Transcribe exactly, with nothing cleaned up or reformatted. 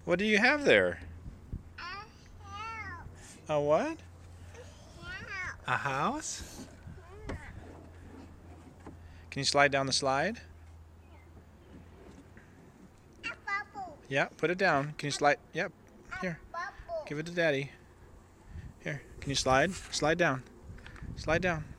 What do you have there? A what? A house? Can you slide down the slide? Yeah, put it down. Can you slide? Yep. Here. Give it to Daddy. Here. Can you slide? Slide down. Slide down.